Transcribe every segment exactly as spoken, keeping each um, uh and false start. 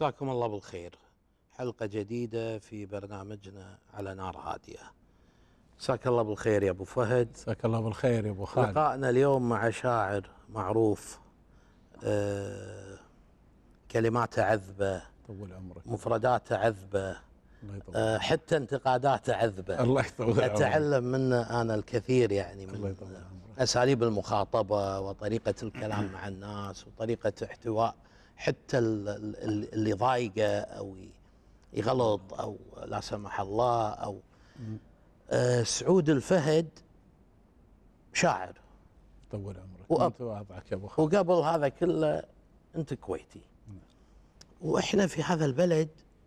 مساكم الله بالخير. حلقة جديدة في برنامجنا على نار هادية. مساك الله بالخير يا ابو فهد. مساك الله بالخير يا ابو خالد. لقائنا اليوم مع شاعر معروف، آه كلماته عذبة، طول عمرك، مفرداته عذبة، الله يطول آه حتى انتقاداته عذبة. الله يطول عمرك. اتعلم منه انا الكثير، يعني من الله يطول عمرك. اساليب المخاطبة وطريقة الكلام مع الناس وطريقة احتواء حتى اللي ضايقه او يغلط او لا سمح الله او آه سعود الفهد شاعر. طول عمرك. وأب انت وضعك يا ابو خالد. وقبل هذا كله انت كويتي. واحنا في هذا البلد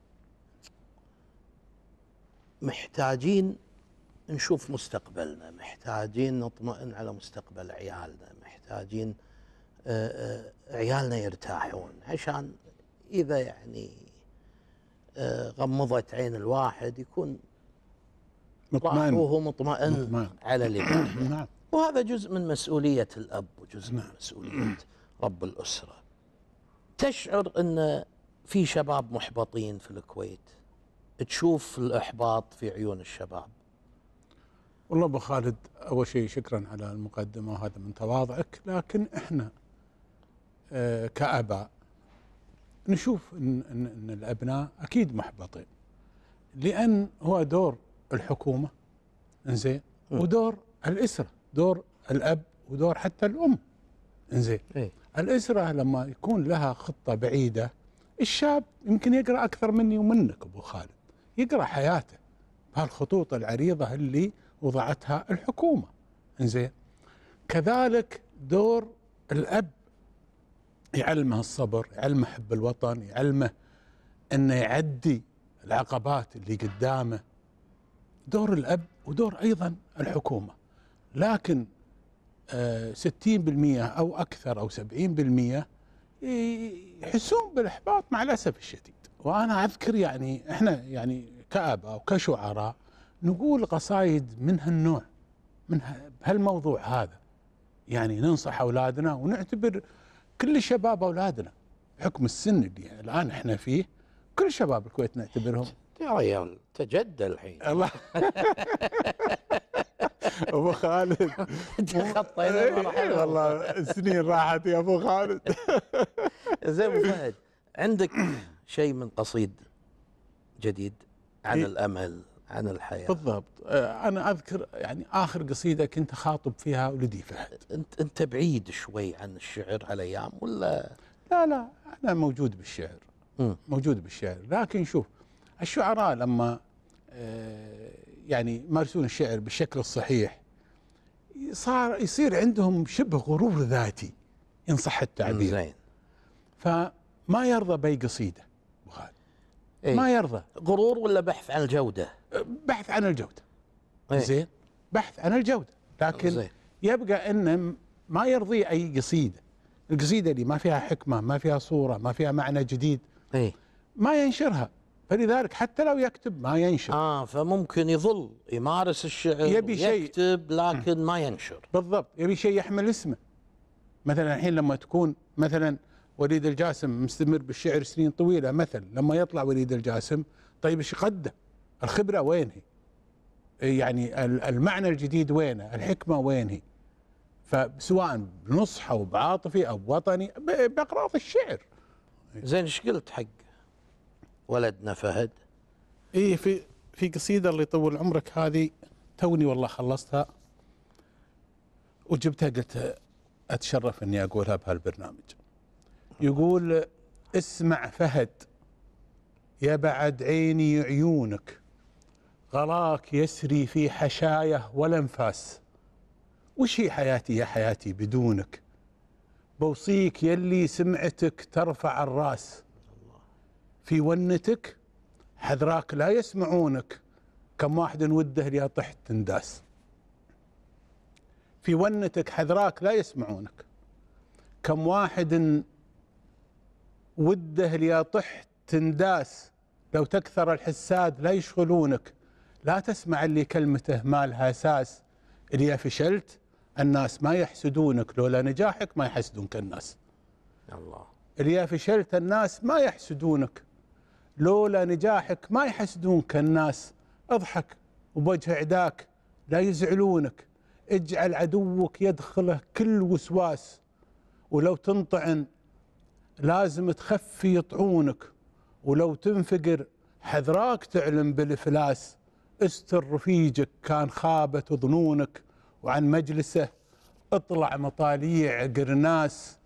محتاجين نشوف مستقبلنا، محتاجين نطمئن على مستقبل عيالنا، محتاجين آه آه عيالنا يرتاحون، عشان اذا يعني آه غمضت عين الواحد يكون مطمئن وهو مطمئن, مطمئن على اللي بعده. نعم. وهذا جزء من مسؤولية الأب وجزء نعم. من مسؤولية رب الأسرة. تشعر أن في شباب محبطين في الكويت؟ تشوف الإحباط في عيون الشباب؟ والله ابو خالد، اول شيء شكرا على المقدمه وهذا من تواضعك، لكن احنا آه كاباء نشوف ان, إن, إن الابناء اكيد محبطين، لان هو دور الحكومه انزين ودور الاسره، دور الاب ودور حتى الام انزين. إيه؟ الاسره لما يكون لها خطه بعيده، الشاب يمكن يقرا اكثر مني ومنك ابو خالد، يقرا حياته بهالخطوط العريضه اللي وضعتها الحكومه انزين. كذلك دور الاب، يعلمه الصبر، يعلمه حب الوطن، يعلمه انه يعدي العقبات اللي قدامه. دور الاب ودور ايضا الحكومه. لكن آه ستين بالمئة او اكثر او سبعين بالمئة يحسون بالاحباط مع الاسف الشديد. وانا اذكر يعني احنا يعني كاباء وكشعراء نقول قصايد من هالنوع، من بهالموضوع هذا، يعني ننصح اولادنا ونعتبر كل الشباب اولادنا بحكم السن اللي الان احنا فيه. كل شباب الكويت نعتبرهم يا ريال تجدى الحين. الله ابو خالد تخطينا مرحله. والله السنين راحت يا ابو خالد. زين ابو فهد، عندك شيء من قصيد جديد عن إيه؟ الامل، عن الحياه؟ بالضبط. انا اذكر يعني اخر قصيده كنت اخاطب فيها ولدي فهد. انت انت بعيد شوي عن الشعر هالايام ولا؟ لا لا، انا موجود بالشعر. م. موجود بالشعر، لكن شوف الشعراء لما يعني يمارسون الشعر بالشكل الصحيح صار يصير عندهم شبه غرور ذاتي ان صح التعبير. زين. فما يرضى باي قصيده ابو خالد. إيه؟ ما يرضى. غرور ولا بحث عن الجوده؟ بحث عن الجوده. إيه؟ زين، بحث عن الجوده، لكن زين. يبقى انه ما يرضي اي قصيده. القصيده اللي ما فيها حكمه، ما فيها صوره، ما فيها معنى جديد، إيه؟ ما ينشرها. فلذلك حتى لو يكتب ما ينشر. اه فممكن يظل يمارس الشعر، يبي شيء يكتب لكن ما ينشر. بالضبط، يبي شيء يحمل اسمه. مثلا الحين لما تكون مثلا وليد الجاسم مستمر بالشعر سنين طويله، مثلا لما يطلع وليد الجاسم، طيب ايش قدم؟ الخبره وين هي؟ يعني المعنى الجديد وينه؟ الحكمه وين هي؟ فسواء بنصح او بعاطفي او وطني باقراض الشعر. زين، ايش قلت حق ولدنا فهد؟ ايه، في في قصيده الله يطول عمرك هذه توني والله خلصتها وجبتها، قلت اتشرف اني اقولها بهالبرنامج. يقول: اسمع فهد يا بعد عيني عيونك، غلاك يسري في حشايه ولا انفاس. وش هي حياتي يا حياتي بدونك؟ بوصيك يلي سمعتك ترفع الراس، في ونتك حذراك لا يسمعونك، كم واحد وده ليا طحت تنداس. في ونتك حذراك لا يسمعونك، كم واحد وده ليا طحت تنداس. لو تكثر الحساد لا يشغلونك، لا تسمع اللي كلمته ما لها اساس. اللي فشلت الناس ما يحسدونك، لولا نجاحك ما يحسدونك الناس. الله. اللي فشلت الناس ما يحسدونك، لولا نجاحك ما يحسدونك الناس. اضحك وبوجه عداك لا يزعلونك، اجعل عدوك يدخله كل وسواس، ولو تنطعن لازم تخفي يطعونك، ولو تنفقر حذراك تعلم بالإفلاس. استر رفيجك كان خابت ظنونك، وعن مجلسه اطلع مطاليع قرناس.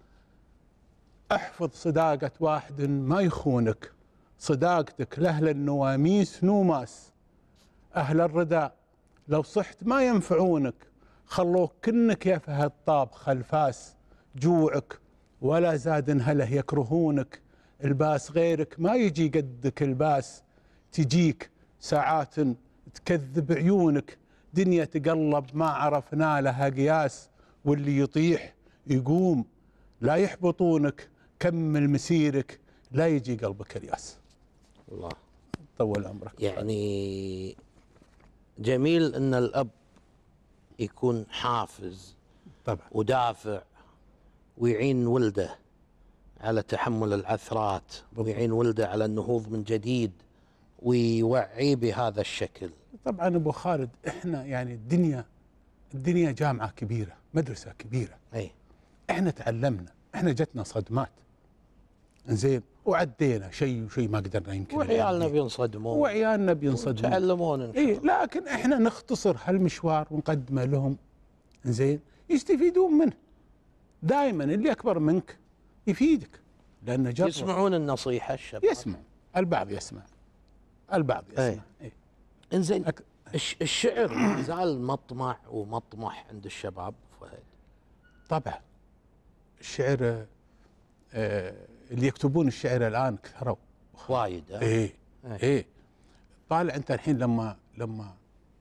احفظ صداقة واحد ما يخونك، صداقتك لأهل النواميس نوماس. أهل الردى لو صحت ما ينفعونك، خلوك كنك يا فهد طاب خلفاس. جوعك ولا زاد هله يكرهونك، الباس غيرك ما يجي قدك الباس. تجيك ساعات تكذب عيونك، دنيا تقلب ما عرفنا لها قياس. واللي يطيح يقوم لا يحبطونك، كمل مسيرك لا يجي قلبك الياس. الله طول عمرك. يعني جميل ان الاب يكون حافز طبعا ودافع، ويعين ولده على تحمل العثرات، ويعين ولده على النهوض من جديد، ويوعيه بهذا الشكل. طبعا ابو خالد، احنا يعني الدنيا الدنيا جامعه كبيره، مدرسه كبيره. اي احنا تعلمنا، احنا جتنا صدمات زين، وعدينا شيء وشيء ما قدرنا يمكن، وعيالنا بينصدمون، وعيالنا بينصدمون، يتعلمون ان شاء الله. اي لكن احنا نختصر هالمشوار ونقدمه لهم زين يستفيدون منه. دائما اللي اكبر منك يفيدك، لان جرب. يسمعون النصيحه الشباب؟ يسمع، البعض يسمع، البعض يسمع. أي. أي. انزين أك... الشعر ما زال مطمع ومطمح عند الشباب فهد؟ طبعا الشعر آه اللي يكتبون الشعر الان كثروا وايد. ايه ايه طالع انت الحين لما لما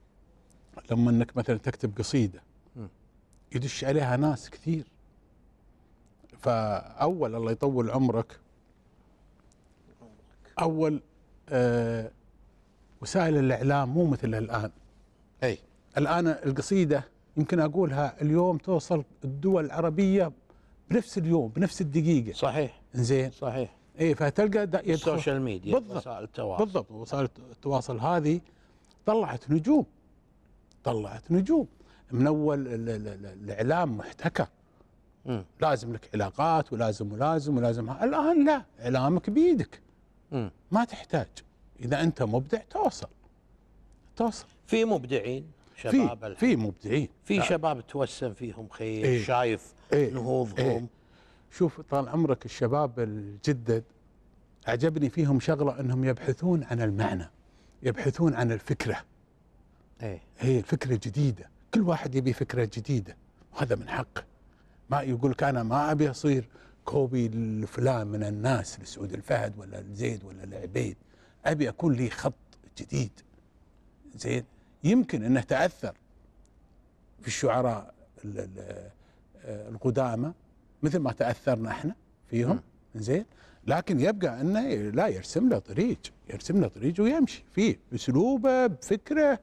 لما انك مثلا تكتب قصيده يدش عليها ناس كثير. فاول الله يطول عمرك، اول آه وسائل الاعلام مو مثل الان. اي الان القصيده يمكن اقولها اليوم توصل الدول العربيه بنفس اليوم بنفس الدقيقه. صحيح زين صحيح. اي فتلقى السوشيال ميديا، بالضبط وسائل التواصل. بالضبط وسائل التواصل هذه طلعت نجوم، طلعت نجوم من اول الاعلام محتكر. مم. لازم لك علاقات ولازم ولازم ولازم. الان لا، اعلامك بيدك. مم. ما تحتاج، اذا انت مبدع توصل توصل. في مبدعين شباب، في في مبدعين، في لا. شباب توسم فيهم خير. إيه. شايف إيه. نهوضهم. إيه. شوف طال عمرك الشباب الجدد أعجبني فيهم شغلة أنهم يبحثون عن المعنى، يبحثون عن الفكرة. ايه هي الفكرة جديدة، كل واحد يبي فكرة جديدة وهذا من حقه. ما يقول لك أنا ما أبي أصير كوبي لفلان من الناس، لسعود الفهد ولا لزيد ولا لعبيد، أبي أكون لي خط جديد. زين يمكن أنه تأثر في الشعراء القدامى مثل ما تأثرنا احنا فيهم. زين لكن يبقى انه لا، يرسم له طريق، يرسم له طريق ويمشي فيه باسلوبه بفكره،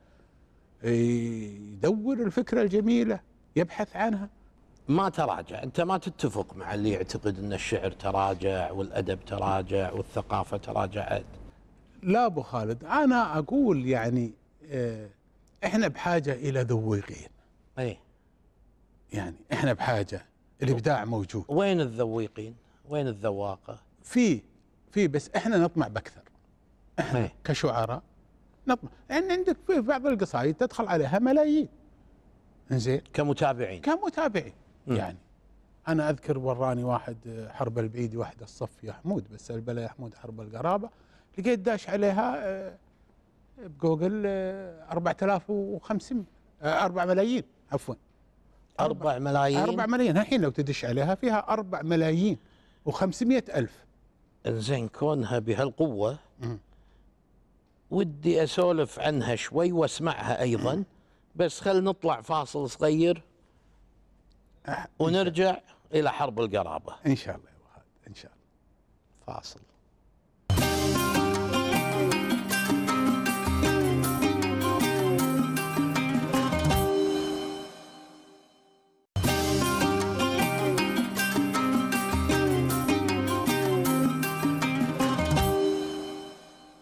يدور الفكره الجميله يبحث عنها. ما تراجع، انت ما تتفق مع اللي يعتقد ان الشعر تراجع والادب تراجع والثقافه تراجعت؟ لا ابو خالد، انا اقول يعني اه احنا بحاجه الى ذويقين. اي يعني احنا بحاجه، الابداع موجود. وين الذويقين؟ وين الذواقه؟ في في بس احنا نطمع باكثر. احنا أي. كشعراء نطمع، يعني عندك في بعض القصائد تدخل عليها ملايين. زين كمتابعين كمتابعين. م. يعني انا اذكر وراني واحد حرب البعيد واحد الصف يا حمود، بس البلا يا حمود حرب القرابه، لقيت داش عليها بجوجل أربعة آلاف وخمسمائة أربعة ملايين عفوا أربع ملايين أربع ملايين الحين لو تدش عليها فيها أربع ملايين وخمسمائة ألف. إنزين كونها بهالقوة م. ودي أسولف عنها شوي واسمعها أيضا، بس خل نطلع فاصل صغير أه ونرجع إلى حرب القرابة إن شاء الله يا أبو خالد، إن شاء الله. فاصل.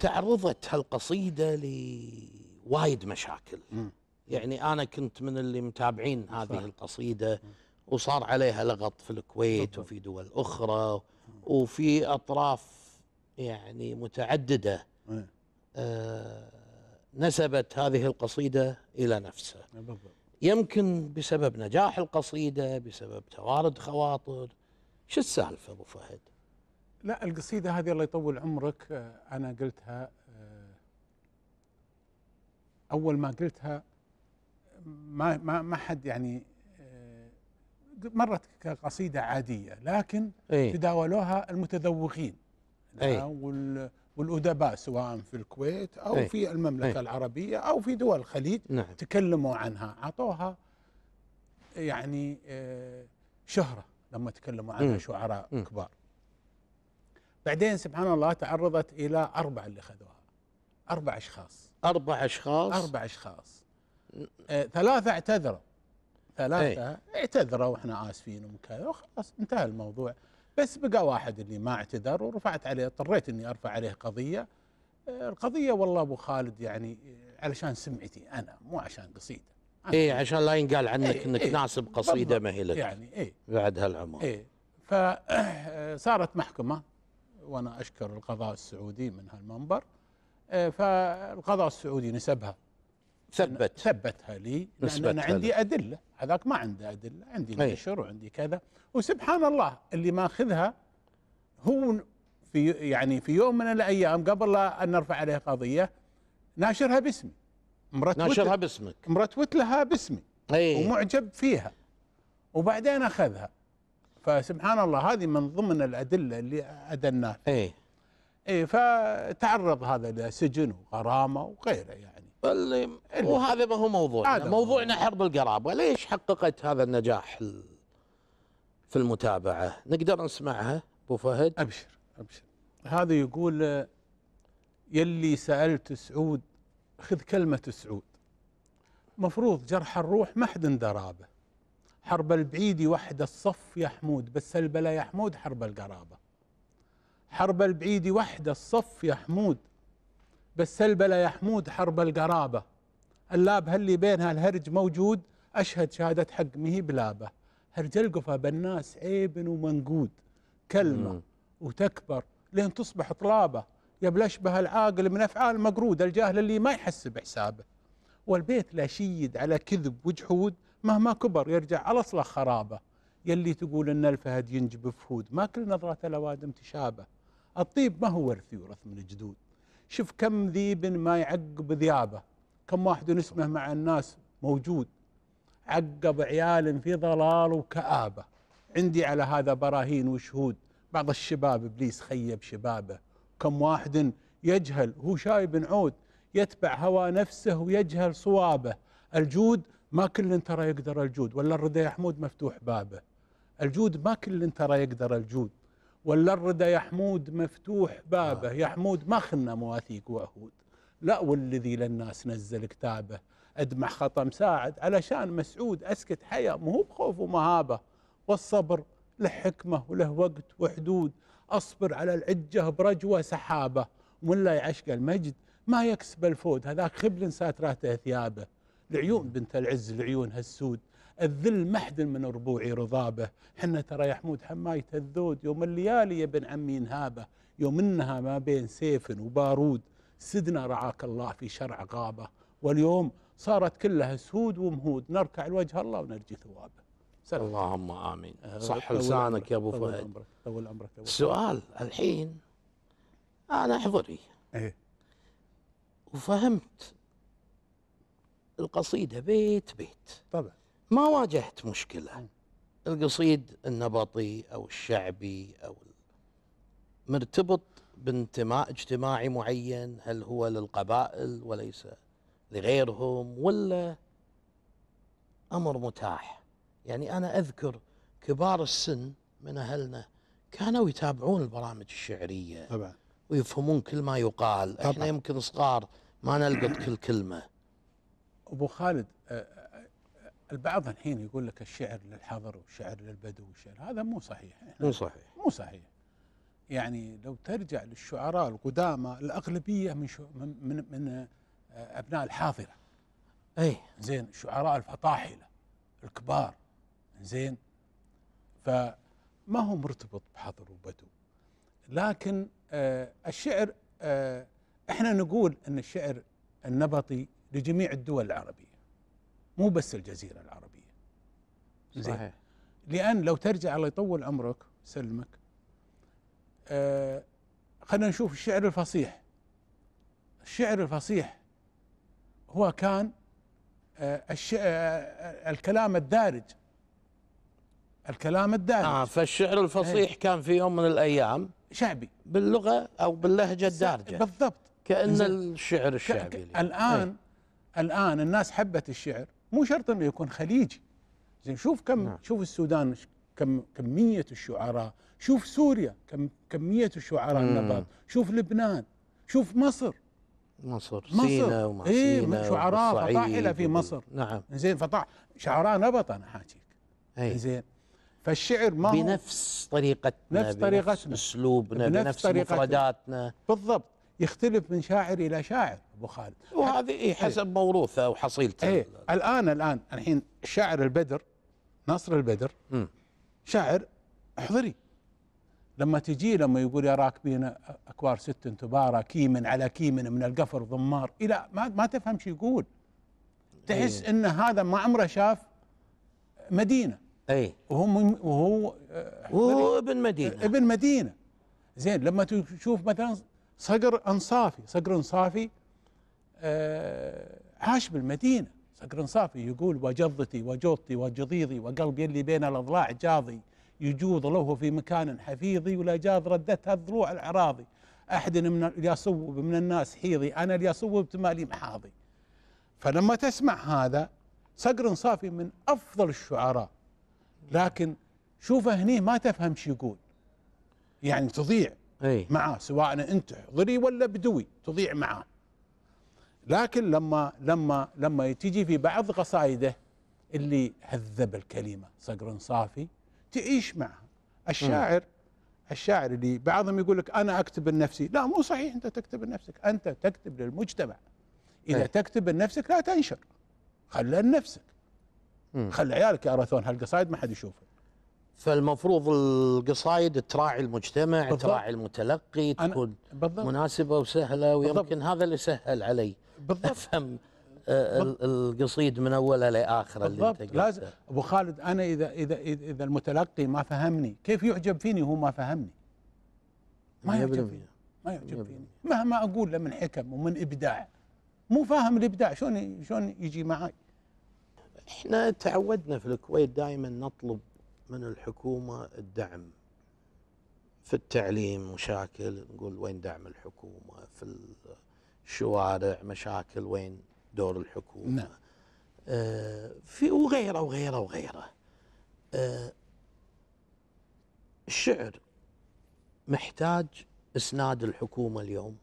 تعرضت هالقصيدة لوايد مشاكل. م. يعني أنا كنت من اللي متابعين هذه صح. القصيدة، وصار عليها لغط في الكويت بالضبط. وفي دول أخرى وفي أطراف يعني متعددة آه نسبت هذه القصيدة إلى نفسها. بالضبط. يمكن بسبب نجاح القصيدة، بسبب توارد خواطر. شو السالفة أبو فهد؟ لا، القصيدة هذه الله يطول عمرك أنا قلتها أول ما قلتها ما ما ما حد يعني مرت كقصيدة عادية، لكن ايه؟ تداولوها المتذوقين ايه؟ والأدباء سواء في الكويت أو ايه؟ في المملكة ايه؟ العربية أو في دول الخليج. نعم. تكلموا عنها، عطوها يعني شهرة لما تكلموا عنها م. شعراء م. كبار. بعدين سبحان الله تعرضت إلى أربعة اللي خذوها، أربع أشخاص أربع أشخاص أربع أشخاص آه، ثلاثة اعتذروا ثلاثة ايه؟ اعتذروا واحنا آسفين وكذا وخلاص انتهى الموضوع. بس بقى واحد اللي ما اعتذر ورفعت عليه، اضطريت اني ارفع عليه قضية. آه، القضية والله ابو خالد يعني علشان سمعتي انا، مو عشان قصيدة. ايه عشان لا ينقال عنك ايه انك ايه ناسب قصيدة ما هي لك يعني ايه بعد هالعمر. ايه فصارت محكمة، وانا اشكر القضاء السعودي من هالمنبر. آه، فالقضاء السعودي نسبها، ثبت ثبتها لي لأن أنا عندي أدلة، هذاك ما عنده أدلة، عندي نشر وعندي كذا. وسبحان الله اللي ماخذها هو في يعني في يوم من الأيام قبل لا أن نرفع عليه قضية ناشرها باسمي، ناشرها باسمك، مرتوت لها باسمي أي. ومعجب فيها، وبعدين أخذها. فسبحان الله هذه من ضمن الأدلة اللي أدناها. اي اي فتعرض هذا لسجن وغرامة وغيره يعني. وهذا ما هو موضوعنا، موضوعنا حرب القرابة. ليش حققت هذا النجاح في المتابعة؟ نقدر نسمعها ابو فهد؟ ابشر ابشر. هذا يقول: يلي سألت سعود خذ كلمة سعود، مفروض جرح الروح ما حد درابه، حرب البعيد وحد الصف يا حمود، بس البلا يا حمود حرب القرابة، حرب البعيد وحد الصف يا حمود، بس البلا يا حمود حرب القرابة، اللاب هاللي بينها الهرج موجود، أشهد شهادة حق مهي بلابة، هرج القفا بالناس عيب ومنقود، كلمة مم. وتكبر لين تصبح طلابة، يبل أشبه العاقل من أفعال مقرود، الجاهل اللي ما يحسب حسابه، والبيت لا شيد على كذب وجحود، مهما كبر يرجع على أصله خرابة، يلي تقول إن الفهد ينجب فهود، ما كل نظرات الأوادم تشابه، الطيب ما هو ورث يورث من الجدود، شوف كم ذيب ما يعقب ذيابه، كم واحد اسمه مع الناس موجود، عقب عيال في ضلال وكآبة، عندي على هذا براهين وشهود، بعض الشباب إبليس خيب شبابه، كم واحد يجهل هو شايب عود، يتبع هوى نفسه ويجهل صوابه، الجود ما كل ترى يقدر الجود، ولا الردى يا حمود مفتوح بابه، الجود ما كل ترى يقدر الجود، ولا الردى يا حمود مفتوح بابه، يا حمود ما خلنا مواثيق وعهود، لا والذي للناس نزل كتابه، ادمع خطا مساعد علشان مسعود، اسكت حيا مو بخوف ومهابه، والصبر له حكمه وله وقت وحدود، اصبر على العجه برجوه سحابه، ومن لا يعشق المجد ما يكسب الفود، هذاك خبل ساتراته ثيابه، العيون بنت العز العيون هالسود، الذل محد من ربوعي رضابه، حنا ترى يا حمود حماية الذود، يوم الليالي يا ابن عمي نهابه، يوم انها ما بين سيف وبارود، سدنا رعاك الله في شرع غابه، واليوم صارت كلها سهود ومهود، نركع لوجه الله ونرجي ثوابه. اللهم امين. صح لسانك يا ابو فهد. طول عمرك يا ابو السؤال الحين انا حضري ايه وفهمت القصيدة بيت بيت، طبعا ما واجهت مشكلة. القصيد النبطي أو الشعبي أو مرتبط بانتماء اجتماعي معين، هل هو للقبائل وليس لغيرهم ولا أمر متاح؟ يعني أنا أذكر كبار السن من أهلنا كانوا يتابعون البرامج الشعرية طبعا ويفهمون كل ما يقال. طبعا. احنا يمكن صغار ما نلقط كل كلمة. أبو خالد، البعض الحين يقول لك الشعر للحضر والشعر للبدو والشعر، هذا مو صحيح. مو صحيح مو صحيح. يعني لو ترجع للشعراء القدامى الأغلبية من شو من من, من أبناء الحاضرة. اي زين، شعراء الفطاحلة الكبار. زين، فما هو مرتبط بحضر وبدو. لكن آه الشعر، آه احنا نقول ان الشعر النبطي لجميع الدول العربية، مو بس الجزيرة العربية. زين، صحيح. لأن لو ترجع الله يطول عمرك سلمك، آه خلينا نشوف الشعر الفصيح. الشعر الفصيح هو كان آه الش... آه الكلام الدارج، الكلام الدارج. اه فالشعر الفصيح هي. كان في يوم من الايام شعبي باللغه او باللهجه الدارجه بالضبط، كأن الشعر الشعبي. ك... الان هي. الان الناس حبت الشعر، مو شرط انه يكون خليجي. زين، شوف كم نعم. شوف السودان كم كميه الشعراء، شوف سوريا كم كميه الشعراء النبط، شوف لبنان، شوف مصر مصر, مصر. سينا وما إيه سينا شعراء فطاحله في مصر. نعم. زين، فطاح شعراء نبط انا حاجيك. زين، فالشعر ما هو بنفس طريقتنا، نفس طريقتنا، بنفس اسلوبنا، بنفس, بنفس طريقتنا. مفرداتنا بالضبط، يختلف من شاعر الى شاعر ابو خالد، وهذه إيه حسب ايه. موروثه وحصيلته. ايه الان الان الحين الشاعر البدر ناصر البدر م. شاعر حضري، لما تجي لما يقول يا راكبين اكوار ست تبارى كيمن على كيمن من القفر ضمار، الى ما ما تفهم شو يقول، تحس ايه. ان هذا ما عمره شاف مدينه. اي وهو وهو وهو ابن مدينه ابن مدينه. زين، لما تشوف مثلا صقر انصافي، صقر انصافي آه عاش بالمدينه. صقر انصافي يقول وجضتي وجوطتي وجضيضي وقلبي اللي بين الاضلاع جاضي، يجوض له في مكان حفيظي ولا جاض ردتها الضلوع العراضي، احد من اليصوب من الناس حيضي، انا اليصوب تمالي محاضي. فلما تسمع هذا، صقر انصافي من افضل الشعراء، لكن شوفه هني ما تفهم شو يقول، يعني تضيع أي. معاه، سواء انت حضري ولا بدوي تضيع معاه. لكن لما لما لما تجي في بعض قصائده اللي هذب الكلمه صقر صافي تعيش معها. الشاعر م. الشاعر اللي بعضهم يقول لك انا اكتب لنفسي، لا مو صحيح، انت تكتب لنفسك، انت تكتب للمجتمع. اذا أي. تكتب لنفسك لا تنشر، خلها لنفسك، خلي عيالك يقرثون هالقصايد ما حد يشوفها. فالمفروض القصايد تراعي المجتمع، بالضبط. تراعي المتلقي، تكون بالضبط. مناسبة وسهلة، ويمكن بالضبط. هذا اللي سهل علي بالضبط. افهم القصيد من اولها لاخره اللي انت قلته. لازم ابو خالد، انا اذا اذا اذا المتلقي ما فهمني، كيف يعجب فيني وهو ما فهمني؟ ما يعجب فيني، ما يعجب فيني مهما اقول له من حكم ومن ابداع، مو فاهم الابداع شلون شلون يجي معي. احنا تعودنا في الكويت دائما نطلب من الحكومة الدعم في التعليم، مشاكل نقول وين دعم الحكومة، في الشوارع مشاكل وين دور الحكومة. نعم. آه في وغيره وغيره وغيره. آه الشعر محتاج اسناد الحكومة اليوم.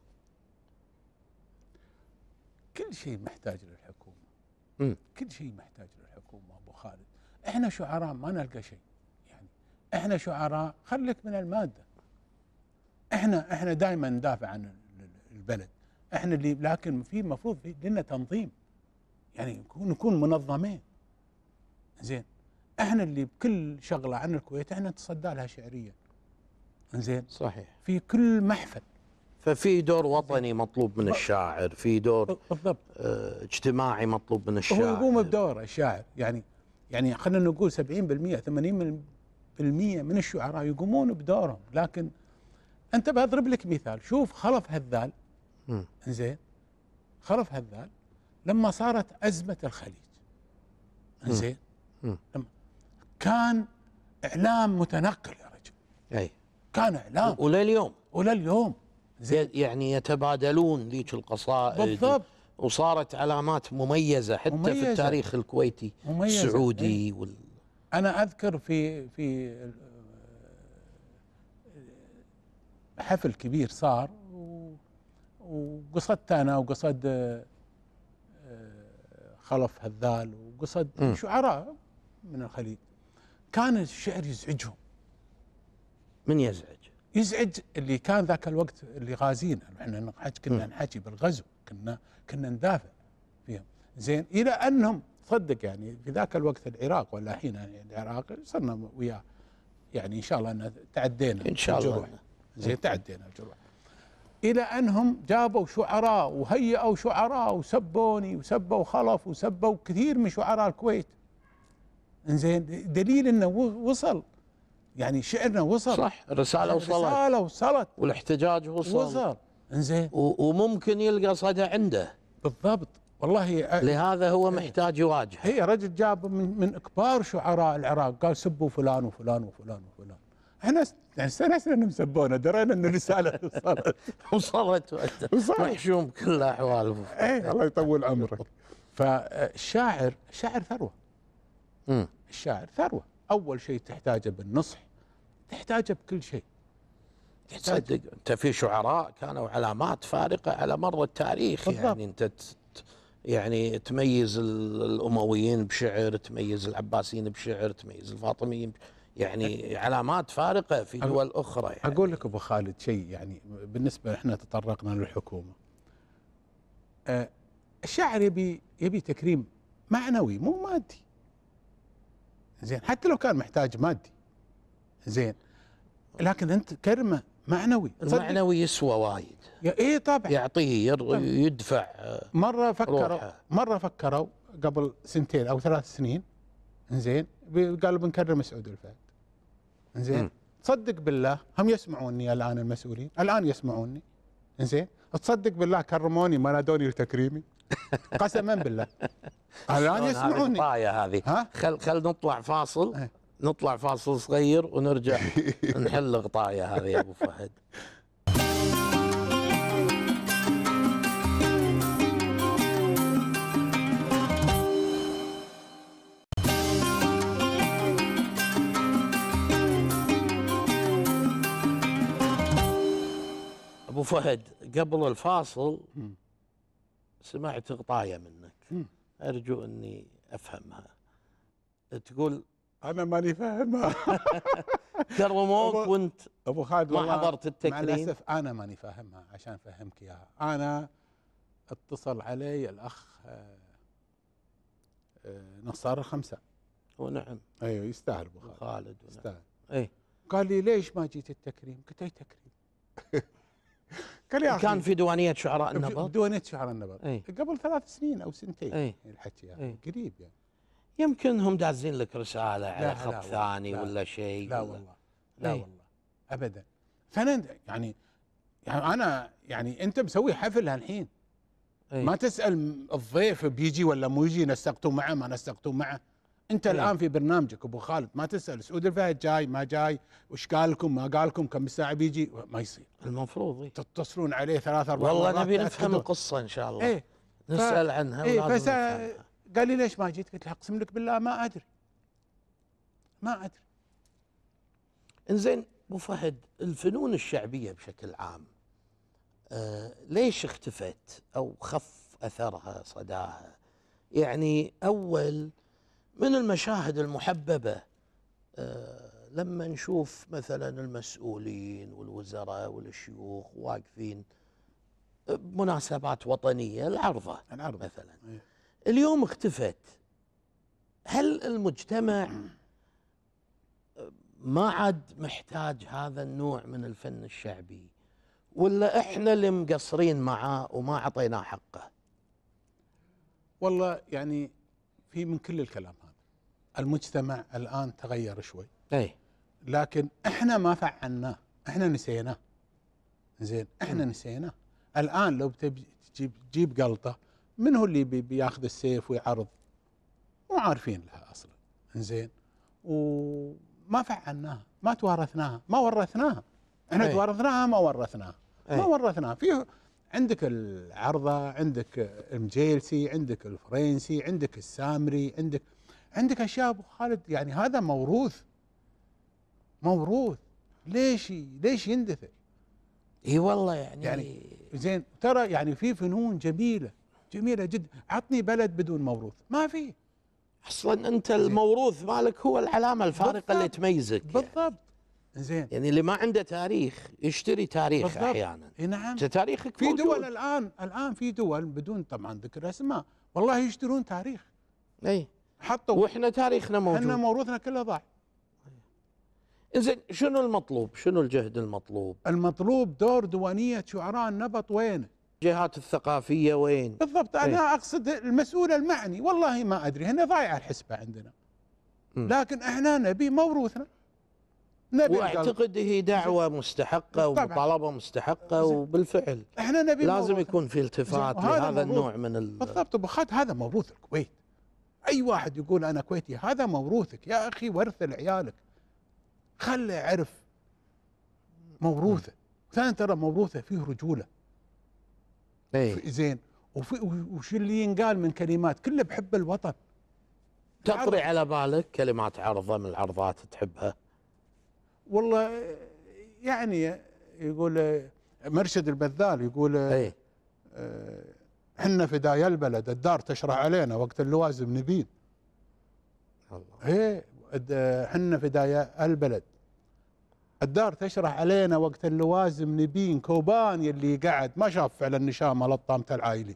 كل شيء محتاج للحكومة. م. كل شيء محتاج للحكومة ابو خالد. احنا شعراء ما نلقى شيء، يعني احنا شعراء خليك من المادة. احنا احنا دائما ندافع عن البلد، احنا اللي لكن في مفروض في لنا تنظيم، يعني نكون منظمين. زين، احنا اللي بكل شغله عن الكويت احنا نتصدى لها شعريا. زين، صحيح، في كل محفل. ففي دور وطني مطلوب من الشاعر، في دور بالضبط اه اجتماعي مطلوب من الشاعر. هو يقوم بدوره الشاعر، يعني يعني خلينا نقول سبعين بالمئة ثمانين بالمئة من الشعراء يقومون بدورهم. لكن انت بضرب لك مثال، شوف خلف هذال. زين، خلف هذال لما صارت أزمة الخليج، زين، كان إعلام متنقل يا رجل. أي، كان إعلام ولليوم ولليوم زين، يعني يتبادلون ذيك القصائد بالضبط، وصارت علامات مميزة حتى مميزة. في التاريخ الكويتي مميزة. السعودي وال... أنا أذكر في في حفل كبير صار، وقصدت أنا وقصد خلف هذال وقصد م. شعراء من الخليج، كان الشعر يزعجهم. من يزعج؟ يزعج اللي كان ذاك الوقت اللي غازينا، احنا نحكي كنا نحكي بالغزو، كنا كنا ندافع فيهم زين، الى انهم تصدق يعني في ذاك الوقت العراق ولا الحين يعني العراق صرنا وياه يعني ان شاء الله ان تعدينا ان شاء الجروح الله زين، تعدينا الجروح، الى انهم جابوا شعراء وهيئوا شعراء وسبوني وسبوا خلف وسبوا كثير من شعراء الكويت. انزين دليل انه وصل يعني شعرنا وصل، صح، الرساله وصلت، الرساله وصلت والاحتجاج وصل وصل انزين، وممكن يلقى صدى عنده بالضبط. والله لهذا هو محتاج يواجه. هي رجل جاب من من كبار شعراء العراق قال سبوا فلان وفلان وفلان وفلان، احنا يعني استانسنا انهم سبونا، درينا ان الرساله وصلت وصلت محشوم بكل الاحوال. اي الله يطول عمرك. فالشاعر الشاعر ثروه. امم الشاعر ثروه، اول شيء تحتاجه بالنصح، تحتاجه بكل شيء. تصدق انت في شعراء كانوا علامات فارقه على مر التاريخ. بالضبط. يعني انت يعني تميز الامويين بشعر، تميز العباسيين بشعر، تميز الفاطميين، يعني علامات فارقه في دول اخرى. يعني اقول لك ابو خالد شيء، يعني بالنسبه احنا تطرقنا للحكومه، أه الشاعر يبي يبي تكريم معنوي مو مادي. زين حتى لو كان محتاج مادي زين، لكن انت كرمه معنوي. المعنوي يسوى وايد. ايه طبعا يعطيه يدفع. مره فكروا مره فكروا قبل سنتين او ثلاث سنين زين، قالوا بنكرم سعود الفهد. زين تصدق بالله هم يسمعوني الان المسؤولين، الان يسمعوني زين، تصدق بالله كرموني ما نادوني لتكريمي قسما بالله الان يسمعوني. هذه هذه خل خل نطلع فاصل. اه. نطلع فاصل صغير ونرجع نحل غطايا هذه يا ابو فهد. ابو فهد قبل الفاصل سمعت غطايا منك، ارجو اني افهمها. تقول انا ماني فاهمها. كرموك وانت ابو خالد ما حضرت التكريم. مع الاسف انا ماني فاهمها، عشان افهمك اياها. انا اتصل علي الاخ نصار الخمسه. ونعم. ايوه يستاهل ابو خالد. خالد يستاهل. اي قال لي ليش ما جيت التكريم؟ قلت اي تكريم؟ قال لي كان في ديوانيه شعراء النبض. ديوانيه شعراء النبض اي. قبل ثلاث سنين او سنتين. اي. الحكي يعني قريب يعني. يمكن هم دازين لك رساله على خط ثاني لا ولا شيء. لا والله لا والله ابدا. فانا يعني يعني انا يعني انت مسوي حفل هالحين، ما تسال الضيف بيجي ولا مو يجي، نسقتوا معه ما نسقتوا معه. انت أي. الان في برنامجك ابو خالد ما تسال سعود الفهد جاي ما جاي، وش قال لكم ما قال لكم، كم ساعه بيجي، ما يصير. المفروض تتصلون عليه ثلاث اربع مرات. والله نبي نفهم القصه ان شاء الله. ايه نسال ف... عنها. ايه فسا... قال لي ليش ما جيت؟ قلت له اقسم لك بالله ما ادري ما ادري. انزين ابو فهد، الفنون الشعبيه بشكل عام آه ليش اختفت او خف اثرها صداها؟ يعني اول من المشاهد المحببه آه لما نشوف مثلا المسؤولين والوزراء والشيوخ واقفين بمناسبات وطنيه، العرضه العرضه مثلا. اليوم اختفت. هل المجتمع ما عاد محتاج هذا النوع من الفن الشعبي، ولا احنا اللي مقصرين معاه وما عطيناه حقه؟ والله يعني في من كل الكلام هذا. المجتمع الان تغير شوي، اي، لكن احنا ما فعلناه، احنا نسيناه. زين احنا م. نسيناه. الان لو بتجيب تجيب قلطه، من هو اللي بي بياخذ السيف ويعرض؟ مو عارفين لها اصلا. زين وما فعلناها، ما توارثناها، ما ورثناها. احنا أي. توارثناها ما ورثناها. أي. ما ورثناها. في عندك العرضه، عندك المجيلسي، عندك الفرنسي، عندك السامري، عندك عندك اشياء ابو خالد، يعني هذا موروث موروث. ليش ليش يندثر؟ اي والله يعني يعني زين ترى يعني في فنون جميله جميله جدا. عطني بلد بدون موروث، ما في اصلا. انت الموروث مالك هو العلامه الفارقه اللي تميزك. بالضبط. زين يعني اللي ما عنده تاريخ يشتري تاريخ بالضبط. احيانا. اي نعم. تاريخك في موجود. دول الان الان في دول بدون طبعا ذكر اسماء والله يشترون تاريخ. اي حطوا واحنا تاريخنا موجود. احنا موروثنا كله ضاع. زين شنو المطلوب؟ شنو الجهد المطلوب؟ المطلوب دور ديوانيه شعراء النبط وينه؟ الجهات الثقافيه وين؟ بالضبط. انا ايه؟ اقصد المسؤول المعني والله ما ادري هنا ضايعه الحسبه عندنا. م. لكن احنا نبي موروثنا. نبي واعتقد هي دعوه مستحقه ومطالبه مستحقه وبالفعل احنا نبي لازم موروثنا. يكون في التفات لهذا النوع من ال... بالضبط. وبخات هذا موروث الكويت. اي واحد يقول انا كويتي هذا موروثك يا اخي، ورثه لعيالك، خله يعرف موروثه. ثاني ترى موروثه فيه رجوله. ايه زين. وفي وش اللي ينقال من كلمات كله بحب الوطن. تطري على بالك كلمات عرضه من العرضات تحبها؟ والله يعني يقول مرشد البذال يقول ايه احنا فدايا البلد الدار تشرح علينا وقت اللوازم نبين. الله. ايه احنا فدايا البلد الدار تشرح علينا وقت اللوازم نبين، كوبان يلي قعد ما شاف فعلا النشامه لطامه العايلي.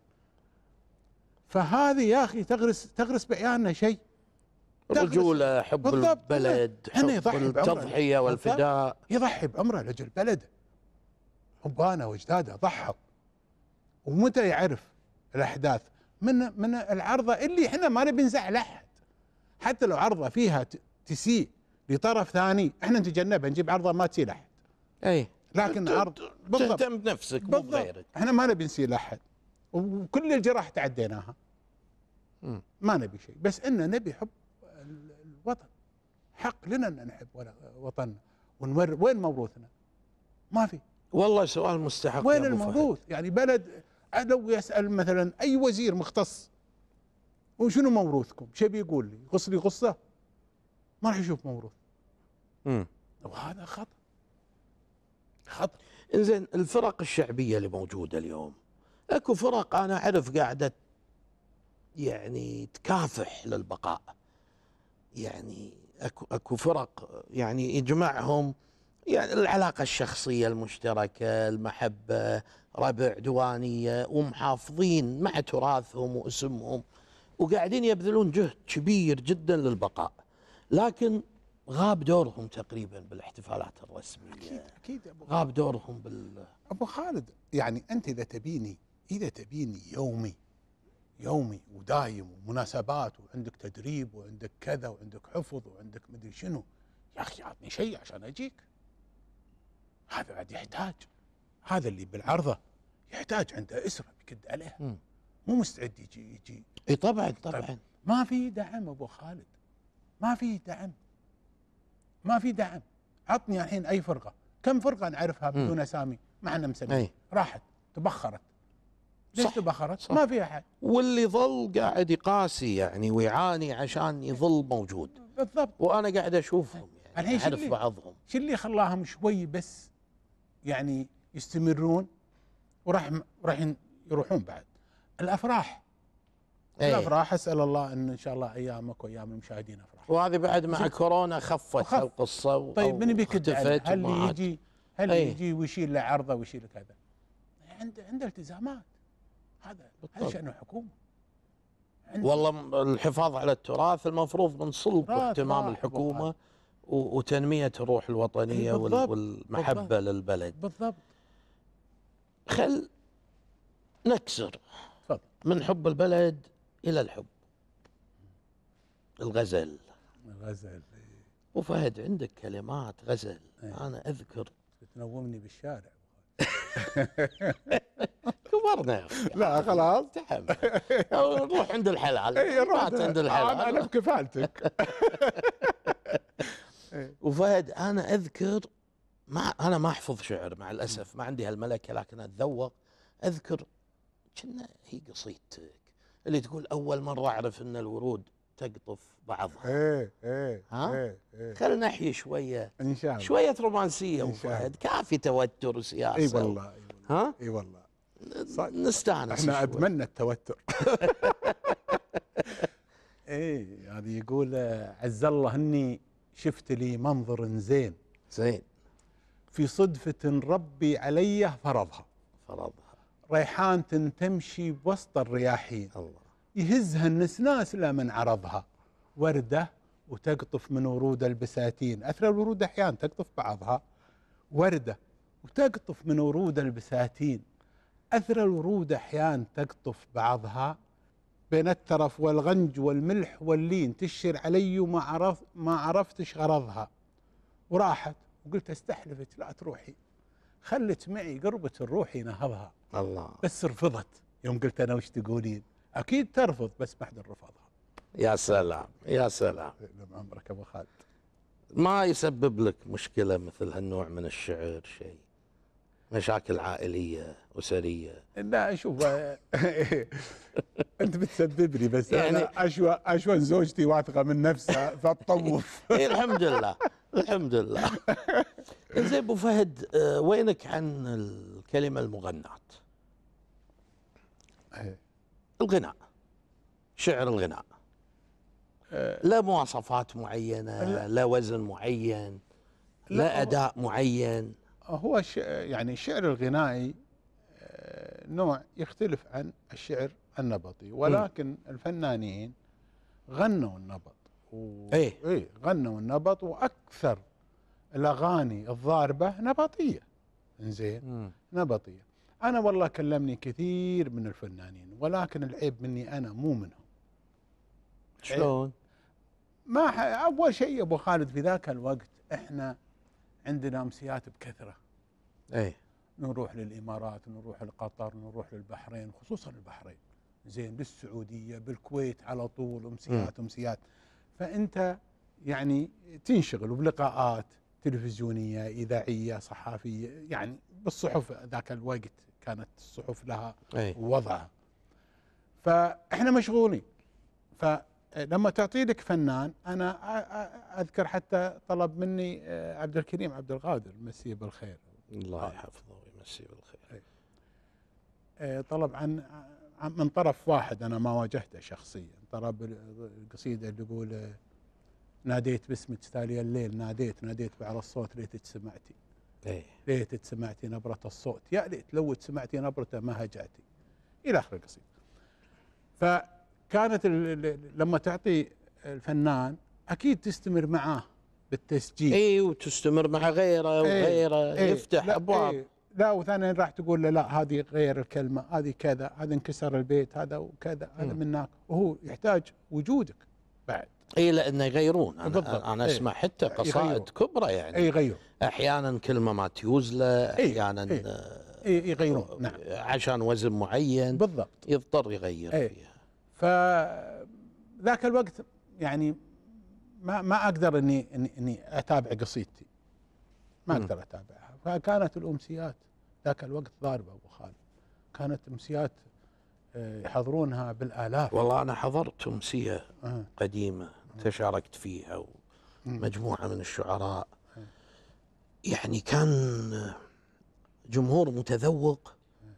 فهذه يا اخي تغرس تغرس بعيالنا شيء. رجوله، حب بالضبط. البلد، حب التضحيه والفداء. يضحي بعمره لاجل بلده. ابانا واجداده ضحوا. ومتى يعرف الاحداث؟ من من العرضه اللي احنا ما نبي نزعل احد. حتى لو عرضه فيها تسيء لطرف ثاني احنا نتجنبها، نجيب عرضه ما تسيء لاحد. اي لكن عرض بالضبط تهتم بنفسك مو بغيرك. احنا ما نبي نسيء لاحد وكل الجراح تعديناها. م. ما نبي شيء، بس ان نبي حب الوطن. حق لنا ان نحب وطننا ونور. وين موروثنا؟ ما في. والله سؤال مستحق. وين الموروث؟ يعني بلد لو يسال مثلا اي وزير مختص وشنو موروثكم؟ شو بيقول لي؟ يغص لي غصه؟ ما راح يشوف موروث. امم وهذا خطأ. خطأ. انزين الفرق الشعبيه اللي موجوده اليوم، اكو فرق انا اعرف قاعده يعني تكافح للبقاء. يعني اكو اكو فرق يعني يجمعهم يعني العلاقه الشخصيه المشتركه، المحبه، ربع، ديوانيه، ومحافظين مع تراثهم واسمهم، وقاعدين يبذلون جهد كبير جدا للبقاء، لكن غاب دورهم تقريبا بالاحتفالات الرسميه. اكيد اكيد أبو غاب دورهم بال ابو خالد. يعني انت اذا تبيني اذا تبيني يومي يومي ودايم ومناسبات وعندك تدريب وعندك كذا وعندك حفظ وعندك مدري شنو، يا اخي عطني شيء عشان اجيك. هذا بعد يحتاج. هذا اللي بالعرضه يحتاج عنده اسره بيكد عليها. م. مو مستعد يجي يجي اي طبعا طبعا. طيب ما في دعم ابو خالد، ما في دعم، ما في دعم. عطني الحين اي فرقه، كم فرقه نعرفها بدون اسامي ما احنا مسمين، راحت تبخرت. ليش تبخرت؟ صح. ما في احد. واللي ظل قاعد يقاسي يعني ويعاني عشان يظل موجود. بالضبط. وانا قاعد اشوفهم يعني اعرف بعضهم. شو اللي خلاهم شوي بس يعني يستمرون وراح راح يروحون بعد الافراح. أيه. الافراح اسال الله ان ان شاء الله ايامك وايام المشاهدين افراح. وهذه بعد مع كورونا خفت القصه. طيب من بيكد هل يجي هل أيه. يجي ويشيل له عرضه ويشيل كذا؟ عنده عنده التزامات. هذا هذا شأن الحكومه. والله الحفاظ على التراث المفروض من صلب اهتمام الحكومه وتنميه الروح الوطنيه بالضبط. والمحبه بالضبط. للبلد. بالضبط. خل نكسر فضل. من حب البلد الى الحب. الغزل. الغزل. وفهد عندك كلمات غزل. أيه. انا اذكر تنومني بالشارع. كبرنا. لا خلاص تحمل. نروح عند الحلال. اي رحت عند الحلال. انا بكفالتك. وفهد انا اذكر ما انا ما احفظ شعر مع الاسف، ما عندي هالملكه، لكن اتذوق. اذكر كنا هي قصيدتك اللي تقول اول مره اعرف ان الورود تقطف بعضها. ايه ايه ها ايه ايه. خلينا نحيي شويه ان شاء الله، شويه رومانسيه وفهد، كافي توتر وسياسه. اي والله اي والله. ها اي والله نستانس. احنا ادمنا التوتر. ايه يعني يقول عز الله اني شفت لي منظر زين زين. في صدفة ربي علي فرضها، فرضها. ريحانة تمشي بوسط الرياحين، الله. يهزها النسناس لا من عرضها، وردة وتقطف من ورود البساتين. أثر الورود أحيانا تقطف بعضها، وردة وتقطف من ورود البساتين. أثر الورود أحيانا تقطف بعضها، بين الترف والغنج والملح واللين تشر علي وما عرف ما عرفتش غرضها. وراحت وقلت استحلفك لا تروحي، خلت معي قربة الروح نهضها. الله. بس رفضت. يوم قلت أنا وش تقولين؟ أكيد ترفض، بس ما حد رفضها. يا سلام يا سلام. لما عمرك أبو خالد. ما يسبب لك مشكلة مثل هالنوع من الشعر شيء؟ مشاكل عائلية أسرية؟ لا شوف أنت بتسببني، بس يعني أنا أشوى أشوى زوجتي واثقة من نفسها فتطوف. إيه الحمد لله الحمد لله. زين أبو فهد، آه وينك عن الكلمة المغناة؟ الغناء، شعر الغناء، لا مواصفات معينة، لا, لا وزن معين، لا, لا أداء معين. هو يعني الشعر الغنائي نوع يختلف عن الشعر النبطي، ولكن م. الفنانين غنوا النبط و... ايه ايه غنوا النبط، واكثر الاغاني الضاربه نبطيه. انزين نبطيه. انا والله كلمني كثير من الفنانين، ولكن العيب مني انا مو منهم. شلون؟ ما ح... اول شيء ابو خالد في ذاك الوقت احنا عندنا امسيات بكثره. ايه نروح للامارات، نروح لقطر، نروح للبحرين، خصوصا البحرين، زين، بالسعوديه، بالكويت، على طول امسيات امسيات. فانت يعني تنشغل بلقاءات تلفزيونيه، اذاعيه، صحافيه، يعني بالصحف. ذاك الوقت كانت الصحف لها أي. وضعها. فاحنا مشغولين. فلما تعطي لك فنان، انا اذكر حتى طلب مني عبد الكريم عبد القادر، مسيه بالخير، الله يحفظه ويمسيه بالخير، طلب عن من طرف واحد انا ما واجهته شخصيا. طلب القصيده اللي يقول ناديت باسمك تالي الليل، ناديت ناديت بعلى الصوت ليتك سمعتي. ايه ليتك سمعتي نبرة الصوت، يا ليت لو سمعتي نبرته ما هجعتي، الى اخر القصيده. فكانت لما تعطي الفنان اكيد تستمر معاه بالتسجيل. اي وتستمر مع غيره وغيره. ايه يفتح لا ابواب. ايه لا وثانيا راح تقول له لا هذه غير الكلمه، هذه كذا، هذا انكسر البيت، هذا وكذا، هذا منك، وهو يحتاج وجودك بعد. اي لانه يغيرون. انا بالضبط. انا اسمع ايه حتى قصائد يغيرون. كبرى يعني اي يغيرون احيانا كلمه ما تيوز له، احيانا ايه ايه يغيرون. نعم عشان وزن معين بالضبط يضطر يغير ايه فيها. فذاك الوقت يعني ما ما اقدر اني اني, إني اتابع قصيدتي، ما اقدر اتابعها. فكانت الامسيات ذاك الوقت ضاربه ابو خالد، كانت امسيات يحضرونها بالالاف. والله انا حضرت امسيه أه. قديمه تشاركت فيها ومجموعه من الشعراء. أه. يعني كان جمهور متذوق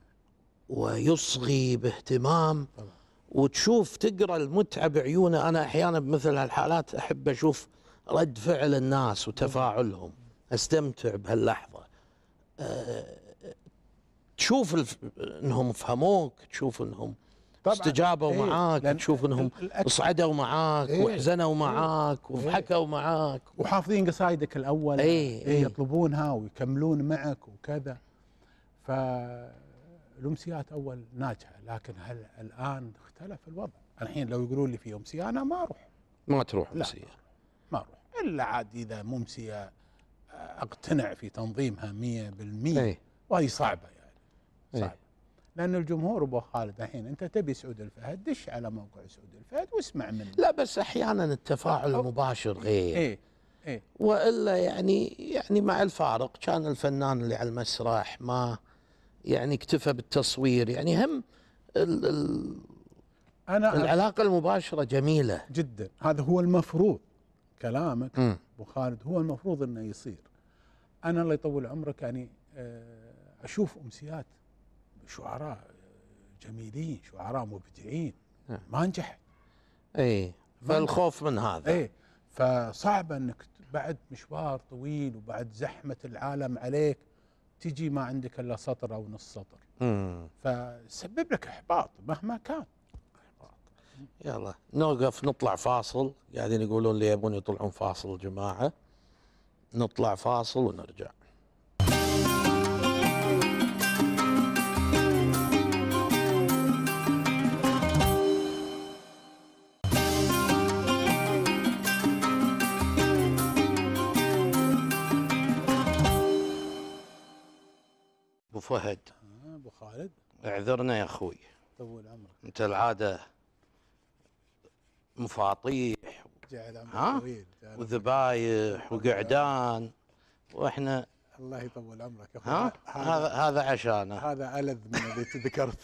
ويصغي باهتمام، طبعا. وتشوف تقرا المتعه بعيونه. انا احيانا بمثل هالحالات احب اشوف رد فعل الناس وتفاعلهم، استمتع بهاللحظه. أه تشوف الف... انهم فهموك، تشوف انهم استجابوا ايه معاك، تشوف انهم صعدوا معاك ايه وحزنوا معاك ايه وضحكوا معاك وحافظين قصايدك الاول. ايه ايه يطلبونها ويكملون معك وكذا. فالامسيات اول ناجحه، لكن هل الان اختلف الوضع؟ الحين لو يقولون لي في امسيه انا ما اروح. ما تروح امسيه؟ ما اروح الا عاد اذا ممسيه اقتنع في تنظيمها مية بالمية ايه وهي صعبه يعني صعبه ايه. لأن الجمهور أبو خالد الحين أنت تبي سعود الفهد، دش على موقع سعود الفهد واسمع منه. لا بس أحيانا التفاعل المباشر غير. إيه إيه وإلا يعني يعني مع الفارق كان الفنان اللي على المسرح ما يعني اكتفى بالتصوير. يعني هم ال ال أنا العلاقة المباشرة جميلة جدا. هذا هو المفروض كلامك م. أبو خالد، هو المفروض أنه يصير. أنا الله يطول عمرك يعني أشوف أمسيات شعراء جميلين، شعراء مبدعين ما نجحت. اي فالخوف من هذا. اي فصعب انك بعد مشوار طويل وبعد زحمه العالم عليك تجي ما عندك الا سطر او نص سطر. امم فسبب لك احباط مهما كان. يلا نوقف نطلع فاصل، قاعدين يقولون لي يبون يطلعون فاصل جماعه، نطلع فاصل ونرجع. ابو فهد آه ابو خالد اعذرنا يا اخوي، طول عمرك. انت العاده مفاطيح جعل عمرك ها طويل وذبايح وقعدان، واحنا الله يطول عمرك يا اخوي. ها هذا هذا عشانه. هذا ألذ من اللي تذكرت.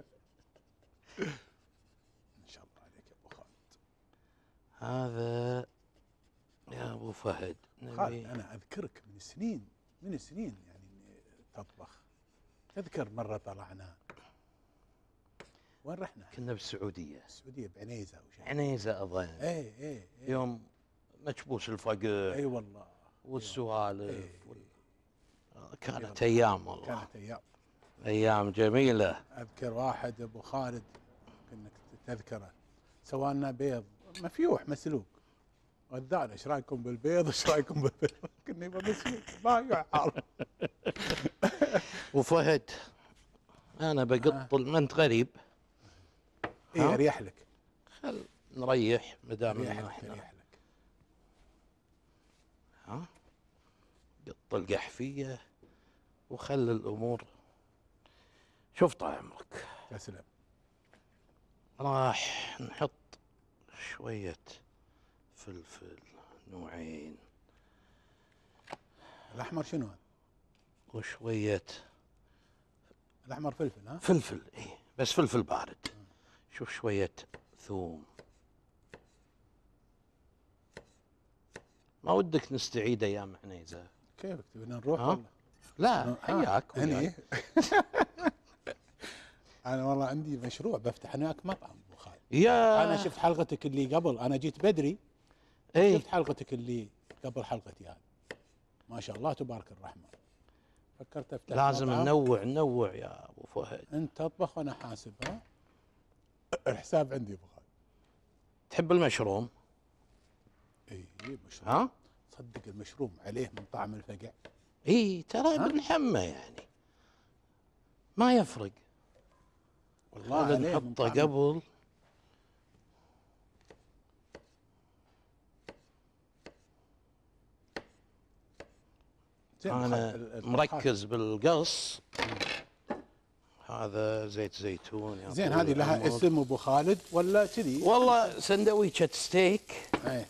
ان شاء الله عليك يا ابو خالد. هذا يا ابو فهد خالد انا اذكرك من سنين من سنين يعني تطبخ. تذكر مره طلعنا وين رحنا؟ كنا بالسعوديه. السعوديه بعنيزه او شيء. عنيزه اظن. اي اي اي يوم مكبوس الفقر. اي والله. والسوالف. اي وال... كانت ايام والله. كانت ايام. ايام جميله. اذكر واحد ابو خالد كنك تذكره سوى لنا بيض مفيوح مسلوق. غدانا ايش رايكم بالبيض؟ ايش رايكم بالبيض؟ كنا يبغى مسلوق ما يحار. وفهد انا بقط ما انت غريب. اي اريح لك. خل نريح ما دام اريح احنا. لك اريح لك. ها قط القحفيه وخلي الامور. شوف طال عمرك. تسلم. راح نحط شويه فلفل نوعين. الاحمر شنو هذا؟ وشويه الاحمر فلفل ها؟ فلفل اي بس فلفل بارد. شوف شويه ثوم. ما ودك نستعيد ايام عنيزه؟ كيفك تبينا نروح ها؟ والله؟ لا حياك. هني. انا والله عندي مشروع بفتح انا وياك مطعم ابو خالد. يا انا شفت حلقتك اللي قبل، انا جيت بدري. اي شفت حلقتك اللي قبل حلقتي هذه. ما شاء الله تبارك الرحمن. فكرت افتح لازم مطعم. ننوع ننوع يا ابو فهد. انت تطبخ وانا حاسب ها؟ الحساب عندي ابو خالد. تحب المشروم؟ اي مشروم. ها؟ صدق المشروم عليه من طعم الفقع. اي ترى بنحمه يعني ما يفرق. والله عليه عليه من نحطه طعم. قبل. انا مركز بالقص. هذا زيت زيتون يا زين. طويل هذه لها العمر. اسم ابو خالد ولا كذي؟ والله سندويشة ستيك. ايه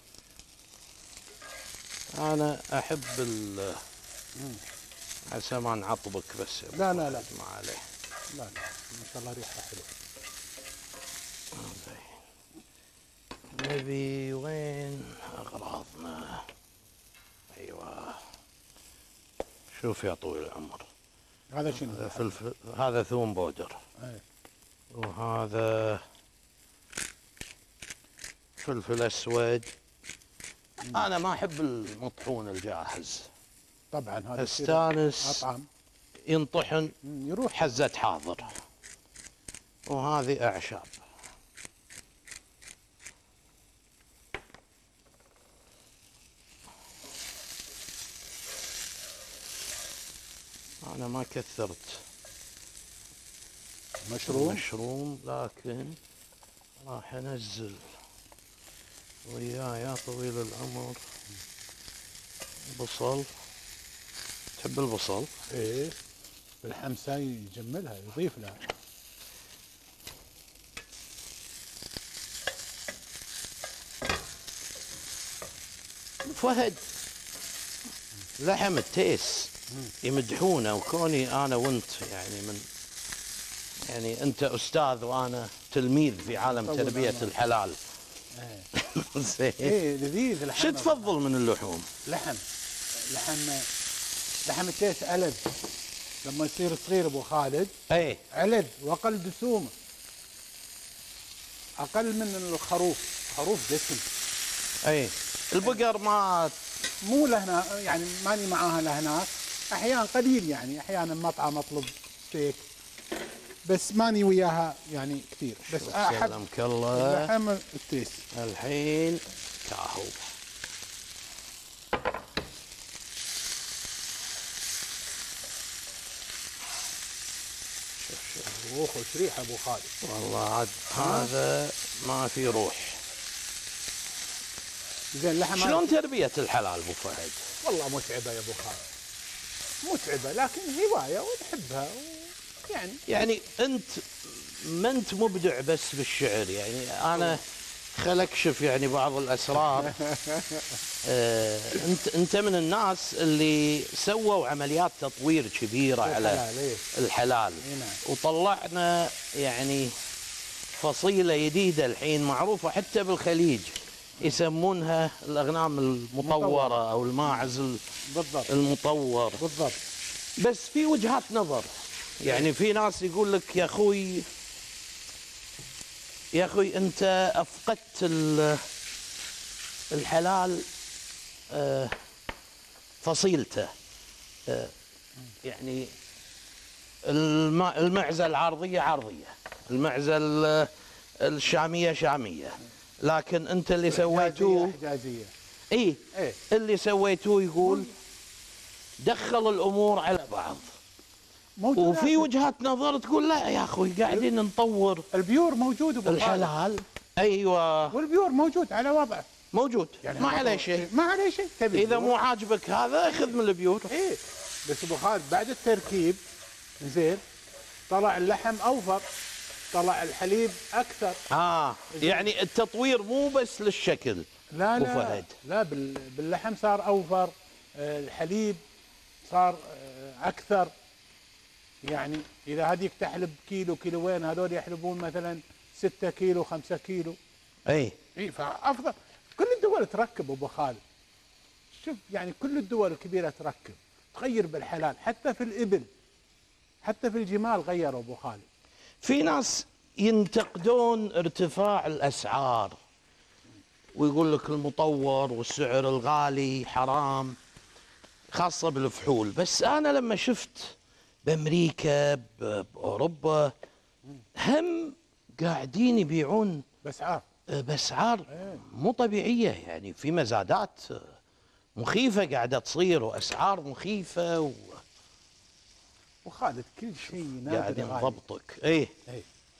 انا احب ال عسى ما نعطبك بس يا أبو لا لا لا. فهد، ما عليه. لا لا ما شاء الله ريحه حلوه. نبي وين اغراضنا؟ ايوه شوف يا طويل العمر. هذا شنو؟ هذا فلفل، هذا ثوم بودر. ايه وهذا فلفل اسود. انا ما احب المطحون الجاهز. طبعا هذا استانس اطعم. ينطحن يروح حزة حاضر. وهذه اعشاب. انا ما كثرت مشروم. مشروم لكن راح انزل وياه يا طويل العمر بصل. تحب البصل؟ ايه الحمسه يجملها يضيف لها. فهد لحم التيس يمدحونه، وكوني انا وانت يعني من يعني انت استاذ وانا تلميذ في عالم طول تربيه عمرك. الحلال. زين. ايه لذيذ اللحم. شو تفضل من اللحوم؟ لحم لحم لحم التيس ألذ لما يصير صغير ابو خالد. اي ألذ واقل دسومه. اقل من الخروف. خروف دسم. اي البقر ما مو لهنا يعني ماني معاها لهناك، احيانا قليل يعني احيانا مطعم اطلب ستيك بس ماني وياها يعني كثير، بس احب سلمك الله اللحم التيس. الحين كاهو روح وش ريحه ابو خالد. والله عاد هذا ما في روح. زين لحم شلون تربية الحلال ابو فهد؟ والله متعبه يا ابو خالد، متعبه لكن هوايه ونحبها يعني. يعني انت ما انت مبدع بس بالشعر، يعني انا خل اكشف يعني بعض الاسرار. آه انت انت من الناس اللي سووا عمليات تطوير كبيره على الحلال، وطلعنا يعني فصيله جديده الحين معروفه حتى بالخليج، يسمونها الاغنام المطوره او الماعز بالضبط المطور. بالضبط. بس في وجهات نظر، يعني في ناس يقول لك يا اخوي يا اخوي انت افقدت الحلال فصيلته، يعني المعزه العرضيه عرضيه، المعزه الشاميه شاميه، لكن انت اللي سويتوه حجازيه. اي إيه؟ اللي سويتوه يقول دخل الامور على بعض. وفي وجهات نظر تقول لا يا اخوي قاعدين نطور البيور موجود ابو الحلال. ايوه والبيور موجود على وضعه، موجود يعني ما عليه شيء، ما عليه شيء. تبي اذا مو عاجبك هذا اخذ من البيور. ايه بس ابو خالد بعد التركيب زين طلع اللحم اوفر، طلع الحليب اكثر. اه يعني التطوير مو بس للشكل. لا لا فهد. لا باللحم صار اوفر، الحليب صار اكثر. يعني اذا هذيك تحلب كيلو كيلوين، هذول يحلبون مثلا ستة كيلو خمسة كيلو. اي اي فافضل. كل الدول تركب ابو خالد، شوف يعني كل الدول الكبيره تركب تغير بالحلال، حتى في الابل حتى في الجمال غيروا ابو خالد. في ناس ينتقدون ارتفاع الاسعار ويقول لك المطور والسعر الغالي حرام، خاصه بالفحول. بس انا لما شفت بامريكا باوروبا هم قاعدين يبيعون باسعار باسعار مو طبيعيه، يعني في مزادات مخيفه قاعده تصير واسعار مخيفه و... وخالد كل شيء نادر قاعد نضبطك. ايه ايه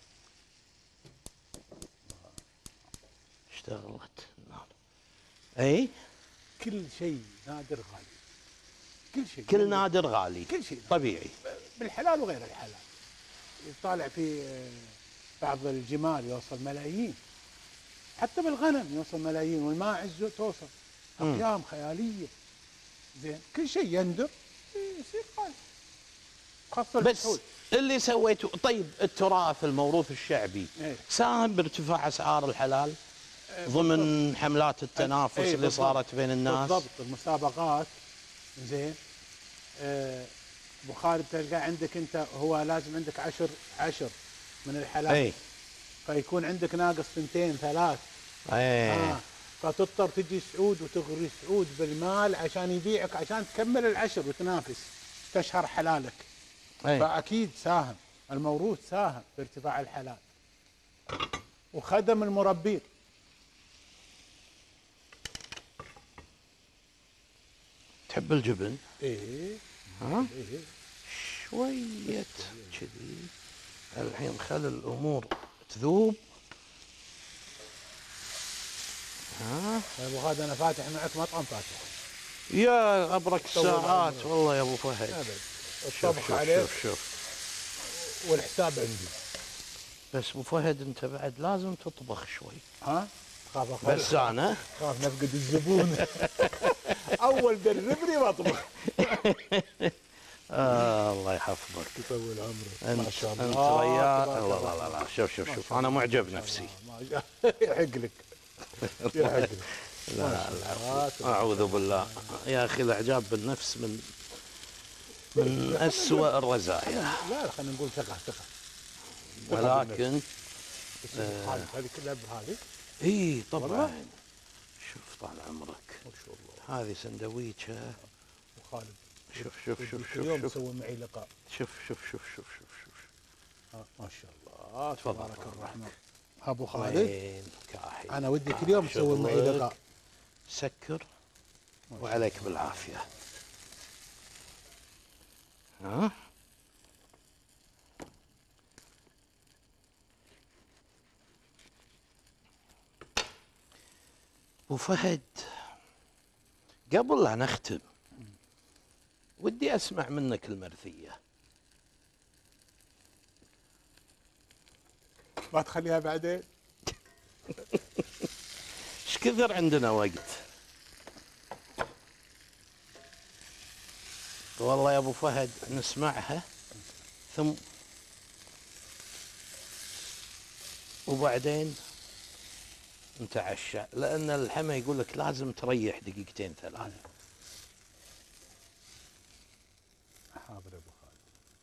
اشتغلت النار. اي كل شيء نادر غالي، كل شيء كل نادر غالي، كل شيء طبيعي بالحلال وغير الحلال. يطالع في بعض الجمال يوصل ملايين، حتى بالغنم يوصل ملايين، والماعز توصل اقيام خياليه. زين كل شيء يندر يصير غالي، خاصه بس الفحول. اللي سويته طيب التراث الموروث الشعبي ايه؟ ساهم بارتفاع اسعار الحلال ايه ضمن حملات التنافس ايه اللي صارت بين الناس. بالضبط المسابقات. زين آه ابو خالد تلقى عندك انت هو لازم عندك عشر عشر من الحلال. ايه فيكون عندك ناقص ثنتين ثلاث. ايه آه. فتضطر تجي سعود وتغري سعود بالمال عشان يبيعك، عشان تكمل العشر وتنافس تشهر حلالك. أي. فأكيد ساهم الموروث، ساهم بارتفاع الحلال وخدم المربين. تحب الجبن؟ ايه ها؟ إيه؟ شوية كذي الحين خل الأمور تذوب. ها ابو خالد انا فاتح معك مطعم فاتح يا ابرك ساعات والله يا ابو فهد. ابد الطبخ عليك شوف شوف والحساب عندي. بس ابو فهد انت بعد لازم تطبخ شوي. ها خاف بس انا خاف نفقد الزبون. اول دربني واطبخ. آه الله يحفظك يطول عمرك ما شاء الله. انت ريال. لا لا لا شوف شوف شوف انا معجب نفسي. يحق لك يحق لك. لا لا اعوذ بالله يا اخي الاعجاب بالنفس من من اسوأ الرزايا. لا خلينا نقول ثقه ثقه. ولكن هذه كلها بهذه. اي طبعا شوف طال عمرك ما شاء الله. هذه سندويشة ابو خالد شوف شوف شوف شوف اليوم شوف تسوي معي لقاء. شوف شوف شوف شوف شوف شوف آه ما شاء الله تفضل تبارك تفضل. الرحمن. ابو خالد وين كاحل انا ودك اليوم تسوي معي شغلك. لقاء. سكر وعليك بالعافية. ها ابو فهد، قبل لا نختم ودي اسمع منك المرثية. ما تخليها بعدين؟ ايش كثر عندنا وقت؟ والله يا ابو فهد نسمعها ثم وبعدين نتعشى، لان الحما يقول لك لازم تريح دقيقتين ثلاثه. حاضر يا ابو خالد.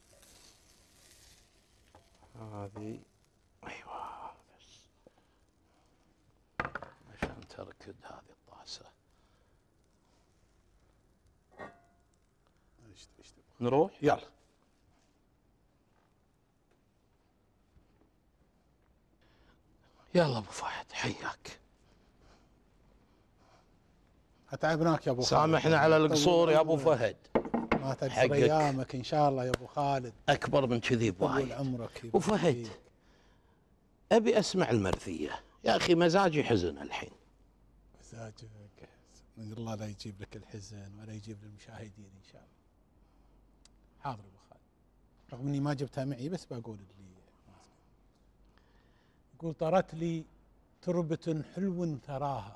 هذه ايوه بس عشان تركد هذه الطاسه. نروح يلا. يلا ابو فهد حياك. اتعبناك يا ابو خالد. سامحنا على القصور يا ابو فهد. ما تكسر حقك. ايامك ان شاء الله يا ابو خالد. اكبر من كذي طول بوايد. عمرك ابو فهد ابي اسمع المرثيه يا اخي، مزاجي حزن الحين. مزاجك من الله لا يجيب لك الحزن ولا يجيب للمشاهدين ان شاء الله. حاضر ابو خالد، رغم اني ما جبتها معي بس بقول اللي يقول طرت لي تربة حلو ثراها،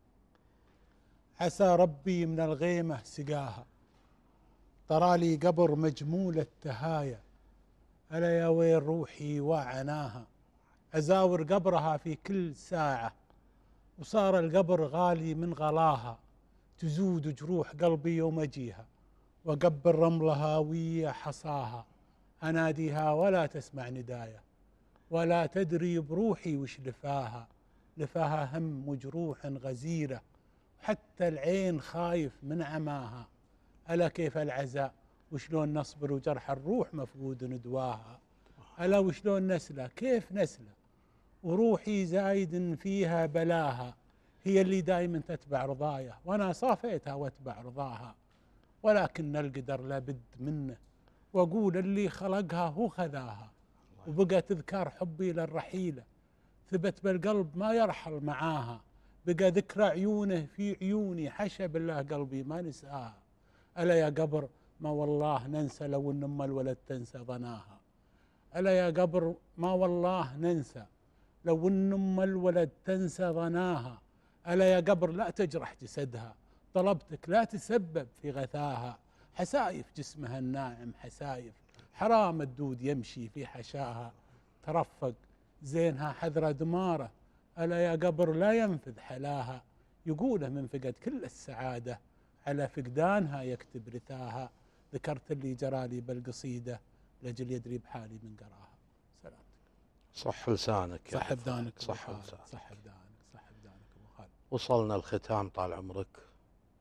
عسى ربي من الغيمة سقاها، طرى لي قبر مجمول التهايا، ألا يا ويل روحي وعناها، أزاور قبرها في كل ساعة، وصار القبر غالي من غلاها، تزود جروح قلبي يوم أجيها، وقبل رملها ويا حصاها، أناديها ولا تسمع ندايا، ولا تدري بروحي وش لفاها، لفاها هم وجروح غزيرة، حتى العين خايف من عماها، ألا كيف العزاء وشلون نصبر وجرح الروح مفقود ندواها، ألا وشلون نسله كيف نسله، وروحي زايد فيها بلاها، هي اللي دايما تتبع رضايا وأنا صافيتها واتبع رضاها، ولكن القدر لابد منه، وأقول اللي خلقها هو خذاها، وبقى تذكار حبي للرحيلة، ثبت بالقلب ما يرحل معاها، بقى ذكرى عيونه في عيوني، حشا بالله قلبي ما نساها، ألا يا قبر ما والله ننسى لو ان ام الولد تنسى ظناها، ألا يا قبر ما والله ننسى لو ان ام الولد تنسى ظناها، ألا يا قبر لا تجرح جسدها، طلبتك لا تسبب في غثاها، حسايف جسمها الناعم حسايف، حرام الدود يمشي في حشاها، ترفق زينها حذر دماره، ألا يا قبر لا ينفذ حلاها، يقوله من فقد كل السعادة، على فقدانها يكتب رثاها، ذكرت اللي جرالي بالقصيدة لجل يدري بحالي من قراها. سلامتك. صح لسانك يا صح بدانك. صح لسانك. صح بدانك. صح بدانك ابو خالد. وصلنا الختام طال عمرك،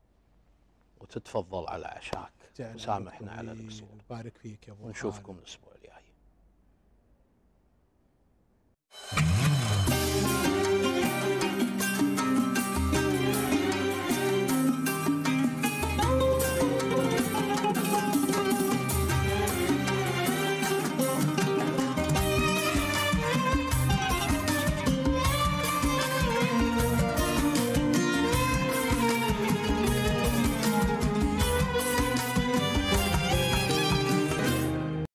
وتتفضل على عشاك، وسامحنا على القصور. بارك فيك يا ابو خالد. ونشوفكم الاسبوع